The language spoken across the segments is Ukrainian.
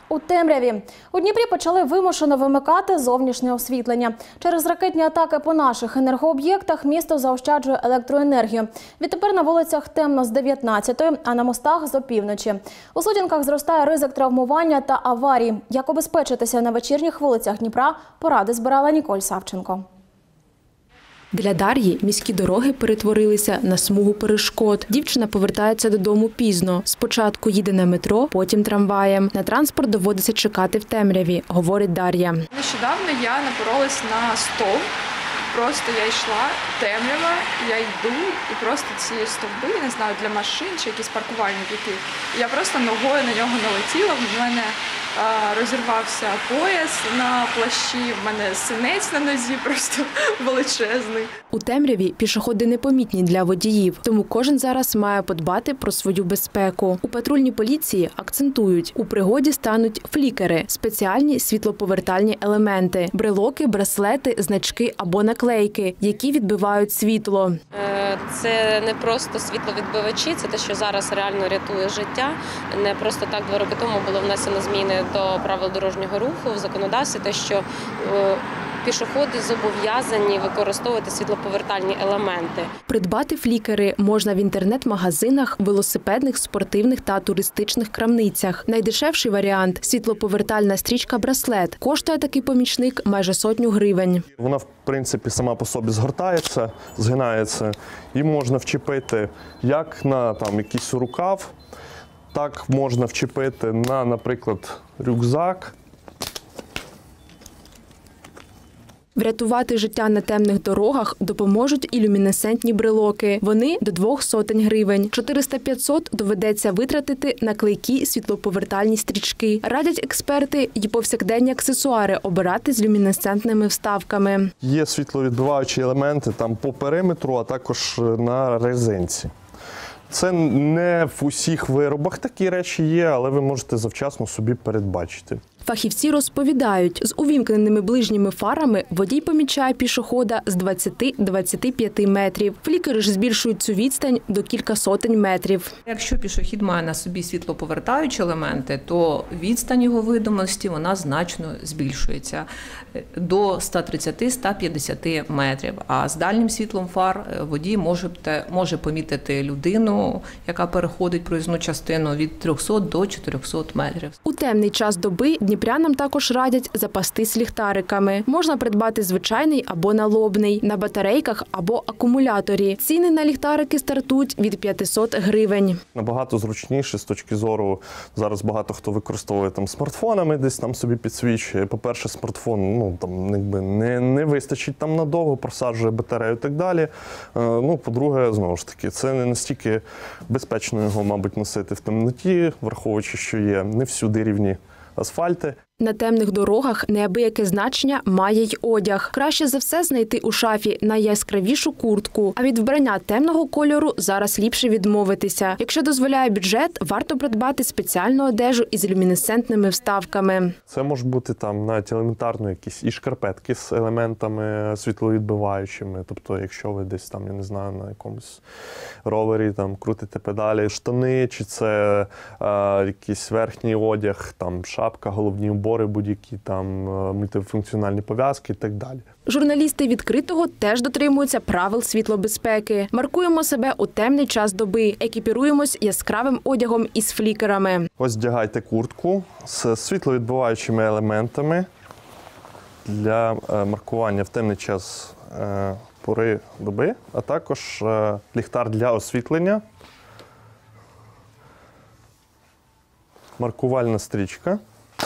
У темряві. У Дніпрі почали вимушено вимикати зовнішнє освітлення. Через ракетні атаки по наших енергооб'єктах місто заощаджує електроенергію. Відтепер на вулицях темно з 19-ї, а на мостах – з опівночі. У сутінках зростає ризик травмування та аварій. Як обезпечитися на вечірніх вулицях Дніпра, поради збирала Ніколь Савченко. Для Дар'ї міські дороги перетворилися на смугу перешкод. Дівчина повертається додому пізно. Спочатку їде на метро, потім трамваєм. На транспорт доводиться чекати в темряві, говорить Дар'я. Нещодавно я напоролась на стовп. Просто я йшла, темрява, я йду, і просто ці стовби, не знаю, для машин чи якісь паркувальники. Я просто ногою на нього налетіла, в мене розірвався пояс на плащі, в мене синець на нозі просто величезний. У темряві пішоходи непомітні для водіїв, тому кожен зараз має подбати про свою безпеку. У патрульній поліції акцентують, у пригоді стануть флікери – спеціальні світлоповертальні елементи – брелоки, браслети, значки або наклейки, які відбивають світло. Це не просто світловідбивачі, це те, що зараз реально рятує життя. Не просто так 2 роки тому було внесено зміни до правил дорожнього руху в законодавстві, те, що пішоходи зобов'язані використовувати світлоповертальні елементи. Придбати флікери можна в інтернет-магазинах, велосипедних, спортивних та туристичних крамницях. Найдешевший варіант – світлоповертальна стрічка «Браслет». Коштує такий помічник майже 100 гривень. Вона, в принципі, сама по собі згортається, згинається і можна вчепити як на якийсь рукав, так можна вчепити на, наприклад, рюкзак. Врятувати життя на темних дорогах допоможуть і люмінесцентні брелоки. Вони до 200 гривень. 400-500 доведеться витратити на клейкі світлоповертальні стрічки. Радять експерти і повсякденні аксесуари обирати з люмінесцентними вставками. Є світловідбиваючі елементи по периметру, а також на резинці. Це не в усіх виробах такі речі є, але ви можете завчасно собі передбачити. Фахівці розповідають, з увімкненими ближніми фарами водій помічає пішохода з 20-25 метрів. Флікери ж збільшують цю відстань до кілька сотень метрів. Якщо пішохід має на собі світлоповертаючі елементи, то відстань його видимості вона значно збільшується до 130-150 метрів. А з дальнім світлом фар водій може помітити людину, яка переходить проїзну частину від 300 до 400 метрів. У темний час доби дніпрянам також радять запастись ліхтариками. Можна придбати звичайний або налобний, на батарейках або акумуляторі. Ціни на ліхтарики стартують від 500 гривень. Набагато зручніше з точки зору, зараз багато хто використовує смартфонами, десь собі підсвічує. По-перше, смартфон не вистачить надовго, просаджує батарею і так далі. По-друге, знову ж таки, це не настільки безпечно його, мабуть, носити в темноті, враховуючи, що є не всюди рівні асфальти. На темних дорогах неабияке значення має й одяг. Краще за все знайти у шафі найяскравішу куртку. А від вбрання темного кольору зараз ліпше відмовитися. Якщо дозволяє бюджет, варто придбати спеціальну одежу із люмінесцентними вставками. Це може бути навіть елементарно якісь і шкарпетки з елементами світловідбиваючими. Тобто, якщо ви десь я не знаю, на якомусь ровері крутите педалі, штани, чи це якийсь верхній одяг, шапка, головні убори, будь-які мультифункціональні пов'язки і так далі. Журналісти «Відкритого» теж дотримуються правил світлобезпеки. Маркуємо себе у темний час доби, екіпіруємось яскравим одягом із флікерами. Ось вдягайте куртку з світловідбиваючими елементами для маркування в темний час пори доби, а також ліхтар для освітлення, маркувальна стрічка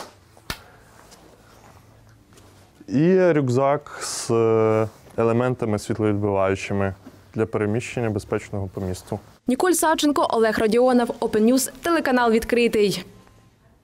і рюкзак з елементами світловідбиваючими для переміщення безпечного по місту. Ніколь Савченко, Олег Радіонов, Open News, телеканал «Відкритий».